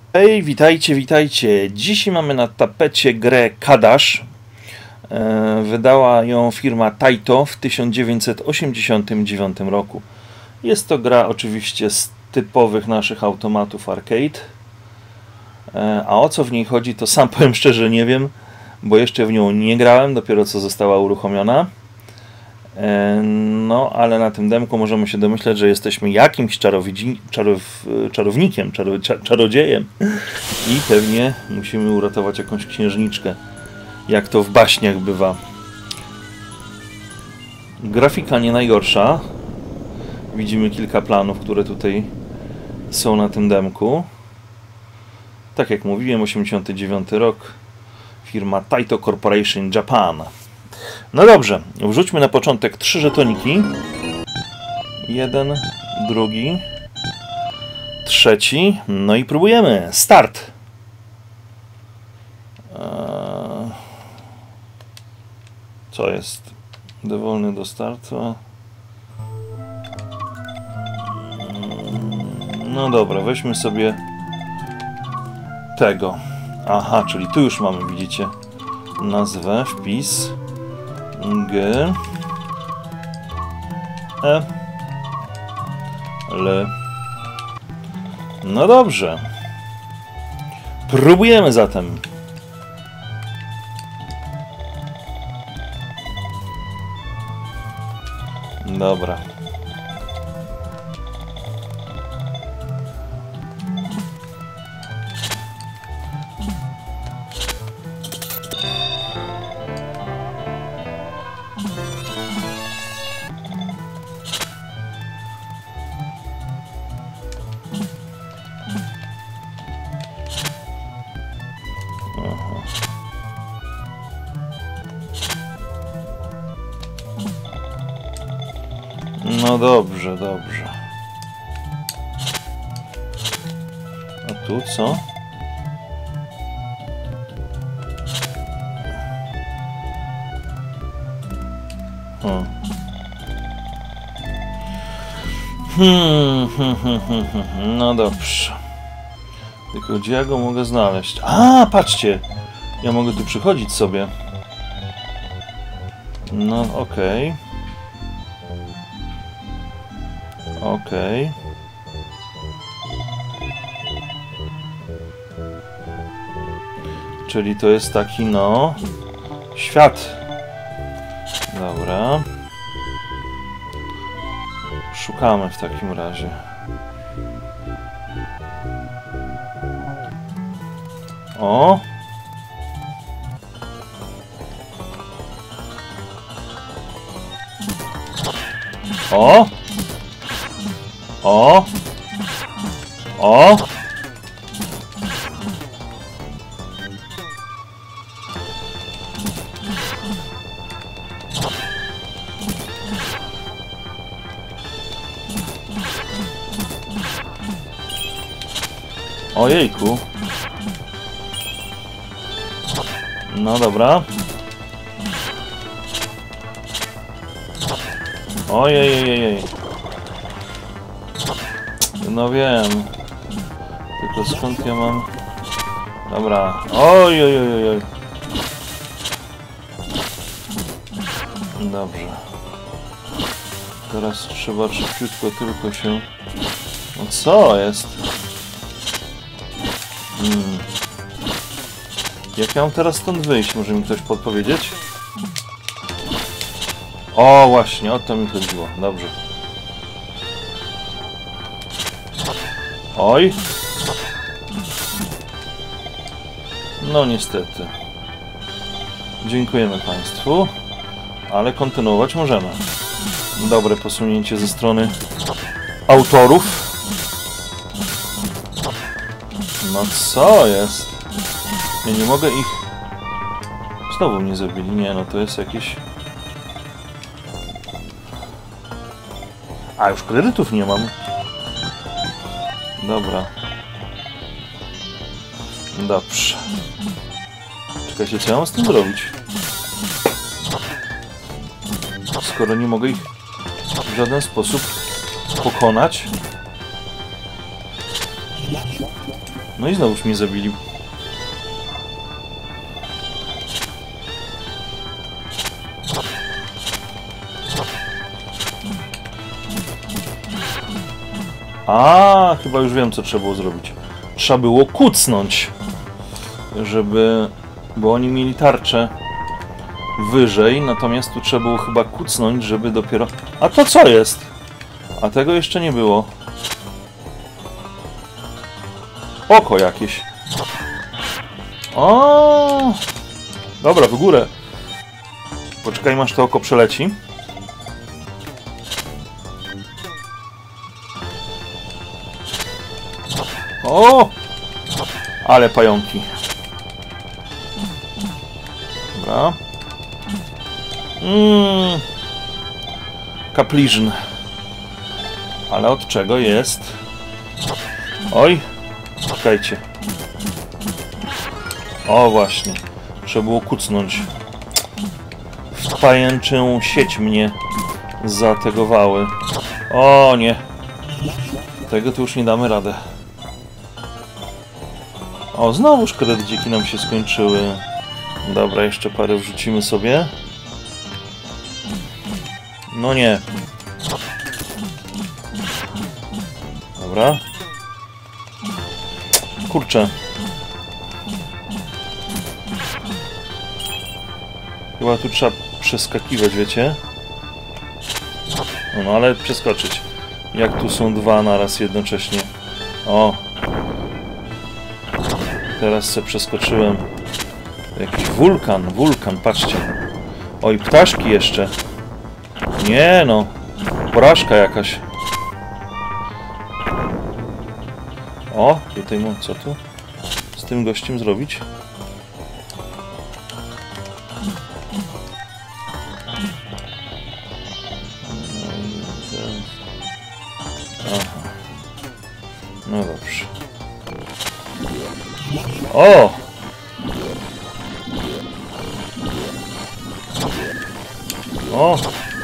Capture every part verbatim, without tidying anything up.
Hej, witajcie, witajcie. Dzisiaj mamy na tapecie grę Kadash. E, wydała ją firma Taito w tysiąc dziewięćset osiemdziesiątym dziewiątym roku. Jest to gra oczywiście z typowych naszych automatów arcade. E, a o co w niej chodzi, to sam powiem szczerze nie wiem, bo jeszcze w nią nie grałem, dopiero co została uruchomiona. E, no, ale na tym demku możemy się domyśleć, że jesteśmy jakimś czarowidzi, czarow, czarownikiem, czaro, czarodziejem i pewnie musimy uratować jakąś księżniczkę, jak to w baśniach bywa. Grafika nie najgorsza. Widzimy kilka planów, które tutaj są na tym demku. Tak jak mówiłem, osiemdziesiąty dziewiąty rok, firma Taito Corporation Japan. No dobrze, wrzućmy na początek trzy żetoniki. Jeden, drugi, trzeci. No i próbujemy. Start. Co jest? Dowolny do startu. No dobra, weźmy sobie tego. Aha, czyli tu już mamy, widzicie, nazwę, wpis. G E L. No dobrze. Próbujemy zatem. Dobra. No dobrze, dobrze. A tu co? Hmm. Hmm, hmm, hmm, hmm, hmm. No dobrze. Tylko gdzie ja go mogę znaleźć? A, patrzcie! Ja mogę tu przychodzić sobie. No, okej. Okay. Okej. Okay. Czyli to jest taki, no, świat. Dobra. Szukamy w takim razie. O! O! O! O! Ojejku. No dobra. Ojej. No wiem. Tylko skąd ja mam... Dobra. Oj, oj, oj, oj. Dobrze. Teraz trzeba szybciutko tylko się... No co jest? Hmm. Jak ja mam teraz stąd wyjść? Może mi ktoś podpowiedzieć? O, właśnie, o to mi chodziło. Dobrze. Oj. No niestety. Dziękujemy Państwu. Ale kontynuować możemy. Dobre posunięcie ze strony autorów. No co jest? Ja nie mogę ich... Znowu mnie zabili. Nie, no to jest jakieś... A, już kredytów nie mam. Dobra. Dobrze. Czekajcie, co ja mam z tym zrobić? Skoro nie mogę ich w żaden sposób pokonać. No i znowuż mnie zabili. A, chyba już wiem, co trzeba było zrobić. Trzeba było kucnąć, żeby... Bo oni mieli tarczę wyżej, natomiast tu trzeba było chyba kucnąć, żeby dopiero... A to co jest? A tego jeszcze nie było. Oko jakieś. O! Dobra, w górę. Poczekaj, aż to oko przeleci. O! Ale pająki. Dobra. Mmm. Kapliżn. Ale od czego jest? Oj. Czekajcie. O właśnie. Trzeba było kucnąć. W pajęczą sieć mnie zategowały. O nie. Tego tu już nie damy radę. O, znowuż kredyciki nam się skończyły. Dobra, jeszcze parę wrzucimy sobie. No nie. Dobra. Kurczę. Chyba tu trzeba przeskakiwać, wiecie? No, no ale przeskoczyć. Jak tu są dwa naraz jednocześnie. O. Teraz se przeskoczyłem. Jakiś wulkan, wulkan, patrzcie. Oj, ptaszki jeszcze. Nie no. Porażka jakaś. O, tutaj mam co tu z tym gościem zrobić? Aha. No dobrze. O! O!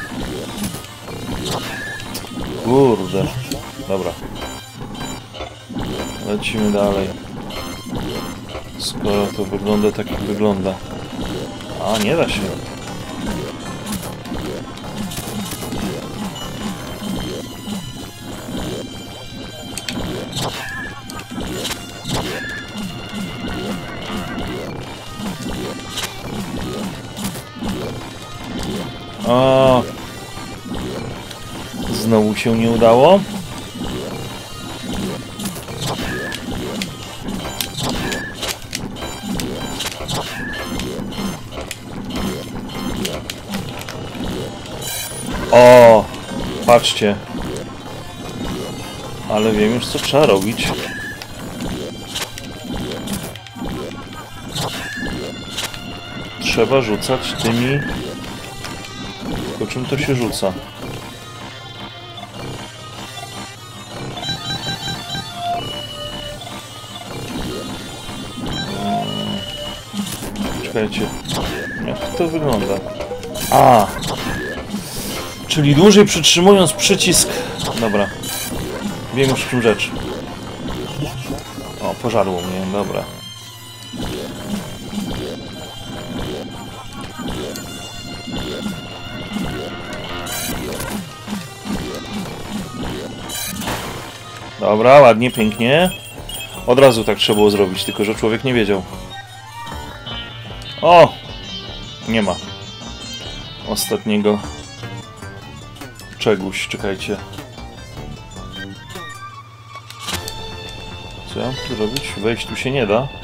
Kurde. Dobra. Lecimy dalej. Skoro to wygląda tak, jak wygląda. A, nie da się. O! Znowu się nie udało. O! Patrzcie. Ale wiem już, co trzeba robić. Trzeba rzucać tymi... Tylko czym to się rzuca? Czekajcie. Jak to wygląda? A! Czyli dłużej przytrzymując przycisk... Dobra. Wiem już, w czym rzecz. O, pożarło mnie. Dobra. Dobra, ładnie, pięknie. Od razu tak trzeba było zrobić, tylko że człowiek nie wiedział. O! Nie ma ostatniego czegoś, czekajcie. Co ja mam tu robić? Wejść tu się nie da.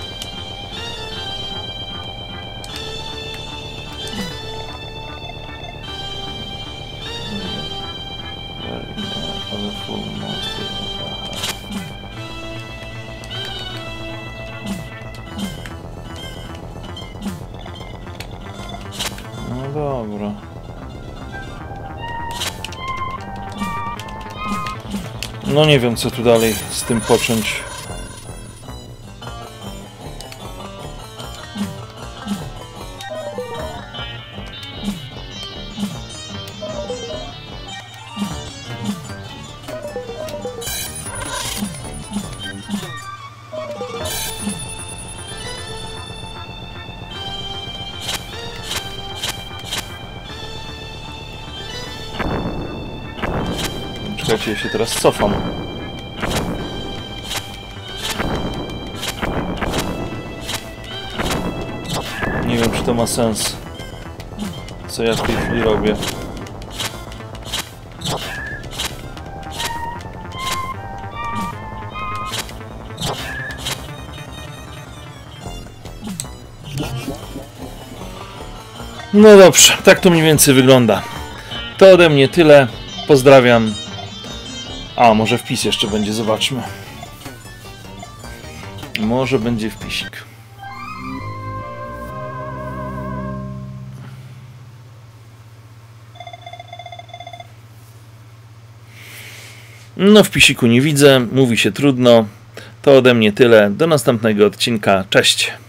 No dobra. No nie wiem, co tu dalej z tym począć. Czekajcie, ja się teraz cofam. Nie wiem, czy to ma sens, co ja w tej chwili robię. No dobrze, tak to mniej więcej wygląda. To ode mnie tyle. Pozdrawiam. A, może wpis jeszcze będzie, zobaczmy. Może będzie wpisik. No, wpisiku nie widzę, mówi się trudno. To ode mnie tyle. Do następnego odcinka. Cześć.